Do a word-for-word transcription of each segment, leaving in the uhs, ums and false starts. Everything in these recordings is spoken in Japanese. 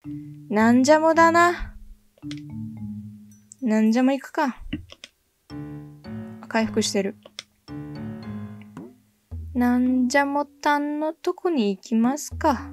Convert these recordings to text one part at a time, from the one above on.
なんじゃもだな。なんじゃも行くか。回復してる。なんじゃもたんのとこに行きますか。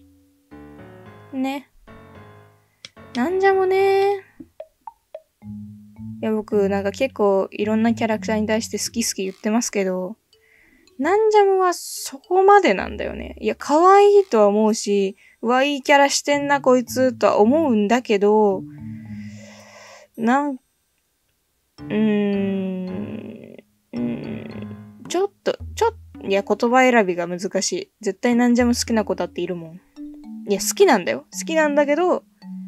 ね。なんじゃもね。いや、僕、なんか結構いろんなキャラクターに対して好き好き言ってますけど、なんじゃもはそこまでなんだよね。いや、可愛いとは思うし、うわ、いいキャラしてんな、こいつ、とは思うんだけど、なん、うーん、うーん、ちょっと、ちょっと、いや、言葉選びが難しい。絶対なんじゃも好きな子だっているもん。いや、好きなんだよ。好きなんだけど、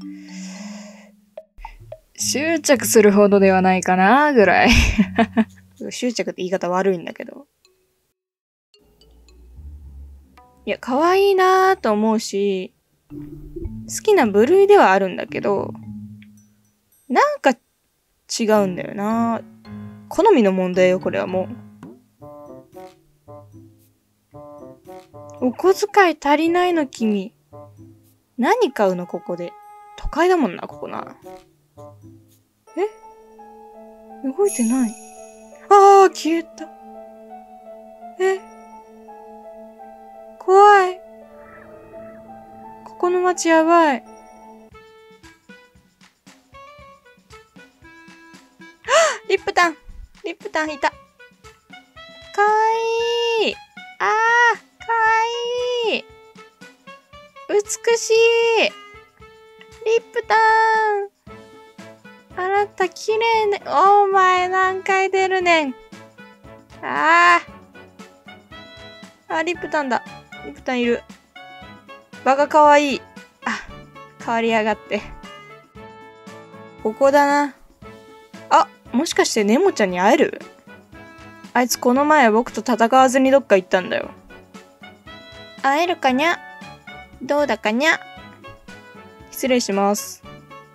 執着するほどではないかな、ぐらい。執着って言い方悪いんだけど。いや、可愛いなーと思うし、好きな部類ではあるんだけど、なんか違うんだよな。好みの問題よ、これはもう。お小遣い足りないの君。何買うのここで。都会だもんな、ここな。え？動いてない。ああ、消えた。え？怖い。ここの街やばい。リップタンリップタンいた。かわいい。あー、かわいい。美しい。リップタン。あなた綺麗ね。お前何回出るねん。あー。あ、リップタンだ。リップタンいる。バカかわいい。あ、変わりやがって。ここだな。あ、もしかしてネモちゃんに会える？あいつこの前僕と戦わずにどっか行ったんだよ。会えるかにゃ？どうだかにゃ？失礼します。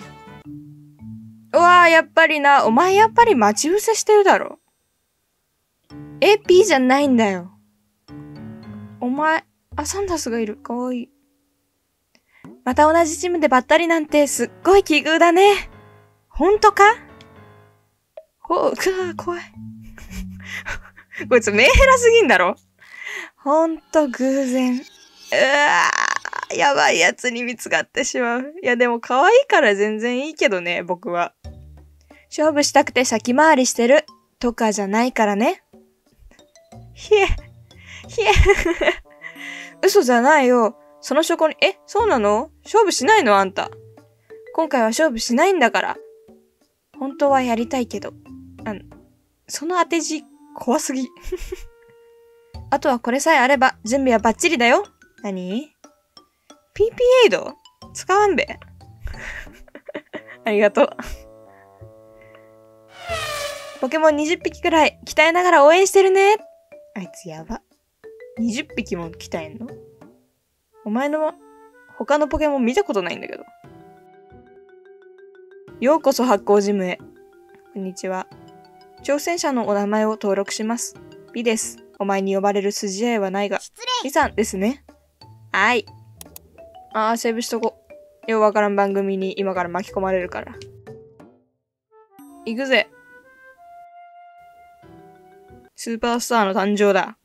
うわー、やっぱりな。お前やっぱり待ち伏せしてるだろ。え、P じゃないんだよ。お前、あ、サンダースがいる。かわいい。また同じチームでばったりなんてすっごい奇遇だね。ほんとか？ほ、くわ、怖い。こいつメンヘラすぎんだろ。ほんと偶然。うわー、やばいやつに見つかってしまう。いやでも可愛いから全然いいけどね、僕は。勝負したくて先回りしてるとかじゃないからね。ひえ、ひえ。嘘じゃないよ。その証拠に、え、そうなの？勝負しないのあんた。今回は勝負しないんだから。本当はやりたいけど。あの、その当て字、怖すぎ。あとはこれさえあれば、準備はバッチリだよ。何？ ピーピー エイド？使わんべ。ありがとう。ポケモンにじゅっぴきくらい鍛えながら応援してるね。あいつやば。にじゅっぴきも鍛えんの？お前の他のポケモン見たことないんだけど。ようこそ発行ジムへ。こんにちは。挑戦者のお名前を登録します。美です。お前に呼ばれる筋合いはないが。美さんですね。はい。あー、セーブしとこ。ようわからん番組に今から巻き込まれるから。行くぜ。スーパースターの誕生だ。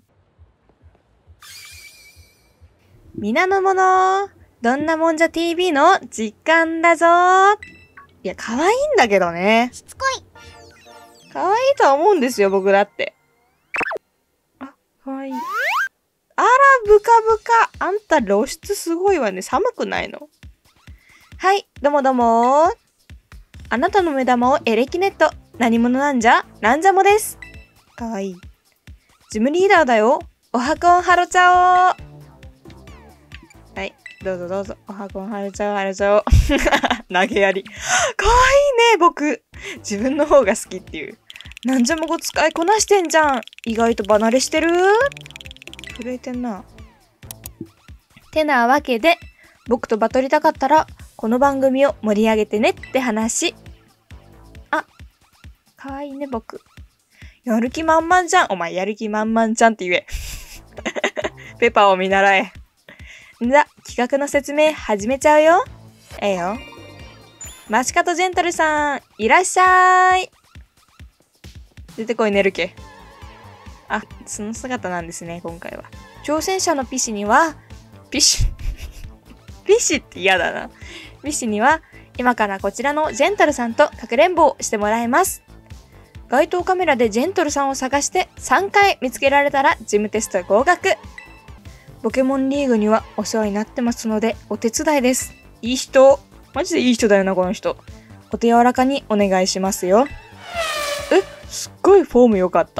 皆の者、どんなもんじゃ ティーブイ の実感だぞー。いや、可愛いんだけどね。 しつこい。 可愛いとは思うんですよ、僕だって。あ、可愛い。あら、ブカブカ。あんた露出すごいわね。寒くないの？はい、どうもどうも。あなたの目玉をエレキネット。何者なんじゃ？なんじゃもです。かわいい。ジムリーダーだよ。おはこんはろちゃお。はい、どうぞどうぞ。おはこんはろちゃお、はろちゃお。投げやり。かわいいね、僕。自分の方が好きっていう。なんじゃもご使いこなしてんじゃん。意外と離れしてる？震えてんな。てなわけで、僕とバトりたかったら、この番組を盛り上げてねって話。あ、かわいいね、僕。やる気満々じゃん。お前、やる気満々じゃんって言え。ペパを見習え。 じゃ、企画の説明始めちゃうよ。ええよ。マシカトジェントルさん、いらっしゃい。出てこい、ネルケ。あ、その姿なんですね、今回は。挑戦者のピシには、ピシピシって嫌だな。ピシには、今からこちらのジェントルさんとかくれんぼをしてもらいます。街頭カメラでジェントルさんを探してさんかい見つけられたらジムテスト合格。ポケモンリーグにはお世話になってますのでお手伝いです。いい人。マジでいい人だよな、この人。お手柔らかにお願いしますよ。え、すっごいフォーム良かった。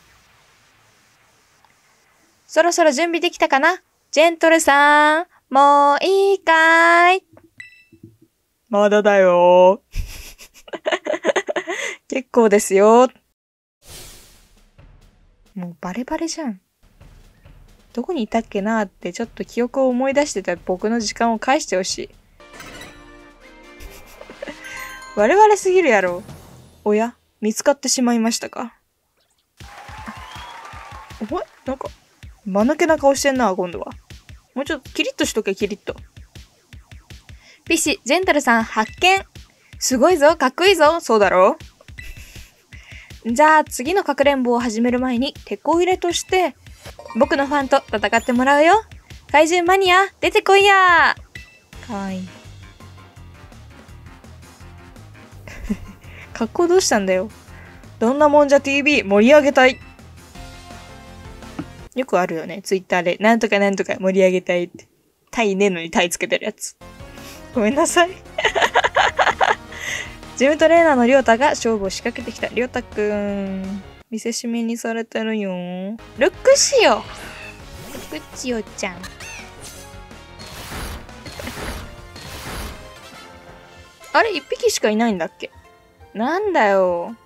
そろそろ準備できたかな？ジェントルさん、もういいかーい？まだだよー。結構ですよ。もうバレバレじゃん。どこにいたっけなーってちょっと記憶を思い出してた僕の時間を返してほしい。我々すぎるやろ。おや、見つかってしまいましたか？お前、なんか、間抜けな顔してんな、今度は。もうちょっとキリッとしとけ、キリッと。ピシ、ジェントルさん発見。すごいぞ、かっこいいぞ、そうだろう。じゃあ次のかくれんぼを始める前に手こ入れとして僕のファンと戦ってもらうよ。怪獣マニア出てこいやー。かわいい。格好どうしたんだよ。どんなもんじゃ ティーブイ 盛り上げたい。よくあるよね、ツイッターでなんとかなんとか盛り上げたいってタイねえのにタイつけてるやつ。ごめんなさい。ジムトレーナーのりょうたが勝負を仕掛けてきた。りょうたくん、見せしめにされてるよ。ルックシオ。ルックシオちゃん。あれ、一匹しかいないんだっけ？なんだよ。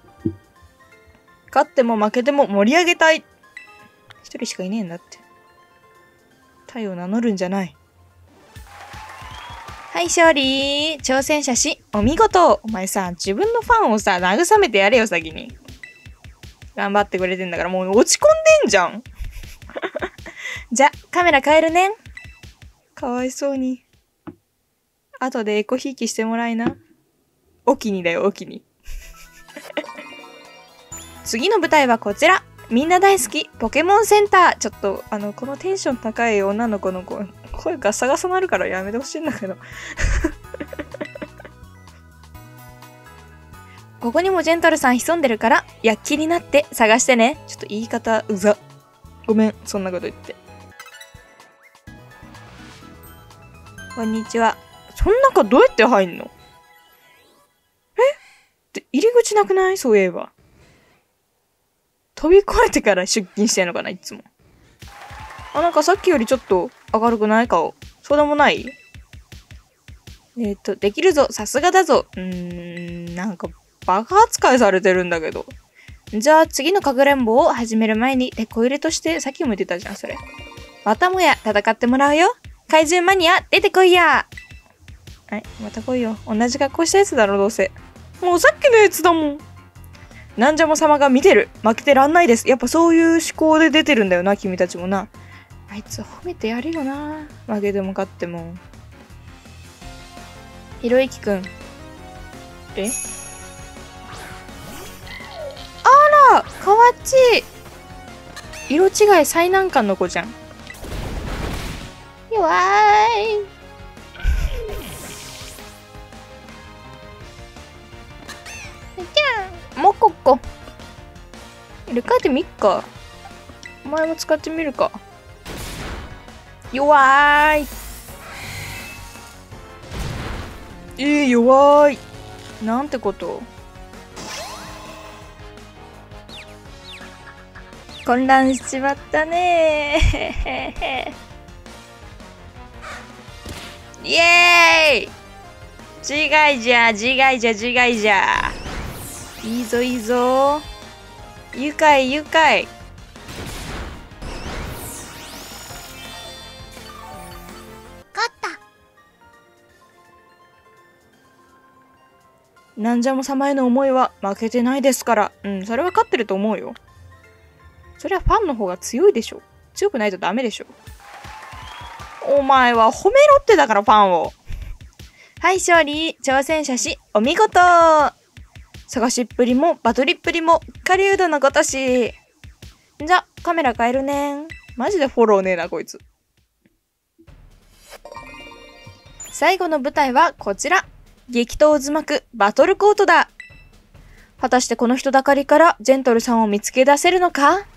勝っても負けても盛り上げたい。一人しかいねえんだって。タイを名乗るんじゃない。はい、勝利。挑戦者し、お見事。お前さ、自分のファンをさ、慰めてやれよ、先に。頑張ってくれてんだから、もう落ち込んでんじゃん。じゃ、カメラ変えるねん。かわいそうに。後でエコひいきしてもらいな。おきにだよ、おきに。次の舞台はこちら。みんな大好き、ポケモンセンター。ちょっと、あの、このテンション高い女の子の子、声ガサガサなるからやめてほしいんだけど。ここにもジェントルさん潜んでるから、躍起になって探してね。ちょっと言い方うざ。ごめん、そんなこと言って。こんにちは。そん中どうやって入んの？え？って入り口なくない？そういえば。飛び越えてから出勤してんのかな、いつも。あ、なんかさっきよりちょっと明るくない顔。そうでもない？えっと、できるぞ。さすがだぞ。うーん、なんかバカ扱いされてるんだけど。じゃあ次のかくれんぼを始める前に手こ入れとしてさっきも言ってたじゃん、それ。またもや戦ってもらうよ。怪獣マニア出てこいや。はい、また来いよ。同じ格好したやつだろ、どうせ。もうさっきのやつだもん。なんじゃも様が見てる。負けてらんないです。やっぱそういう思考で出てるんだよな、君たちもな。あいつ褒めてやるよな。負けても勝っても。ひろゆきくん。え？あら、かわっちい。色違い最難関の子じゃん。弱い。もここ。入れ替えてみっか。お前も使ってみるか。弱ーい。えー、弱い。なんてこと。混乱しちまったねー。イエーイ。違いじゃ、違いじゃ、違いじゃ。いいぞいいぞ。愉快愉快。勝った。なんじゃも様への思いは負けてないですから。うん、それは勝ってると思うよ。それはファンの方が強いでしょ。強くないとダメでしょ。おお前は褒めろってだからファンを。はい、勝利。挑戦者し、お見事。探しっぷりもバトりっぷりも狩人のごとし。じゃ、カメラ変えるねん。マジでフォローねえな、こいつ。最後の舞台はこちら。激闘渦巻くバトルコートだ。果たしてこの人だかりからジェントルさんを見つけ出せるのか？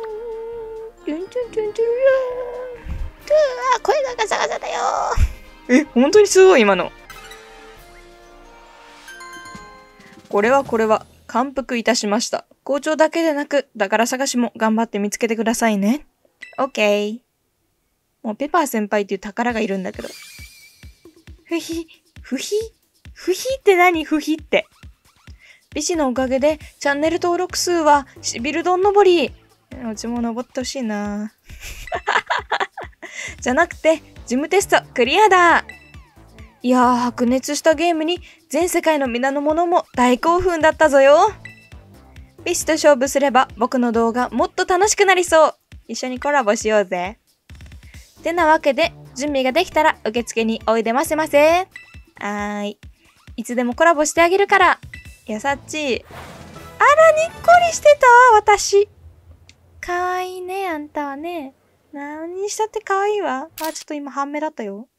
声がガサガサだよ。え、本当にすごい今の。これはこれは感服いたしました。校長だけでなく宝探しも頑張って見つけてくださいね。オッケー。もうペパー先輩っていう宝がいるんだけど。ふひ、ふひ、ふひって何？ふひって。ビシのおかげでチャンネル登録数はしびるどん登り。うちも登ってほしいな。じゃなくて、事務テストクリアだ。いやー、白熱したゲームに全世界の皆の者も大興奮だったぞよ。ビシと勝負すれば僕の動画もっと楽しくなりそう。一緒にコラボしようぜ。てなわけで、準備ができたら受付においでませませ。はーい。いつでもコラボしてあげるから。やさっち。あら、にっこりしてた私。かわいいね、あんたはね。何にしたってかわいいわ。あ、ちょっと今半目だったよ。